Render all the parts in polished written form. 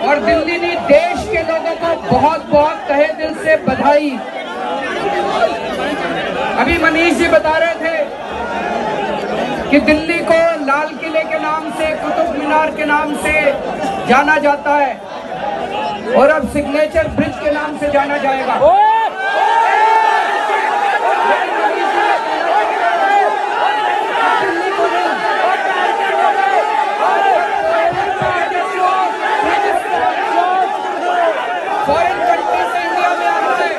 और दिल्ली ने देश के लोगों को बहुत बहुत तहे दिल से बधाई। अभी मनीष जी बता रहे थे कि दिल्ली को लाल किले के नाम से, कुतुब मीनार के नाम से जाना जाता है और अब सिग्नेचर ब्रिज के नाम से जाना जाएगा। फॉरेन कंट्री से इंडिया में आ रहा है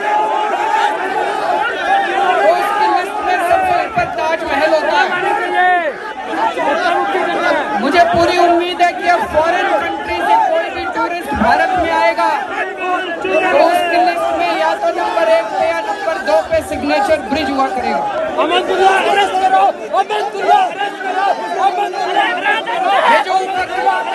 तो उसकी लिस्ट में सबसे ऊपर ताजमहल होता है। मुझे पूरी उम्मीद है कि अब फॉरेन कंट्री से कोई भी टूरिस्ट भारत में आएगा तो उसकी लिस्ट में या तो नंबर 1 पे या नंबर 2 पे सिग्नेचर ब्रिज हुआ करेगा। अमनतुल्लाह अरेस्ट करो, अमनतुल्लाह अरेस्ट करो, अमनतुल्लाह अरेस्ट करो। ये जो ऊपर